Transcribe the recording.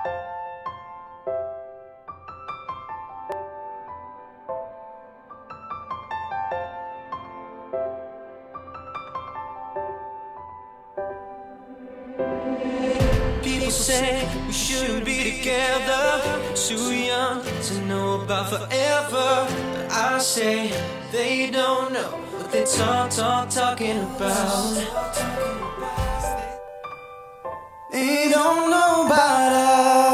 People say we shouldn't be together, too young to know about forever. But I say they don't know what they talking about. They don't know about us.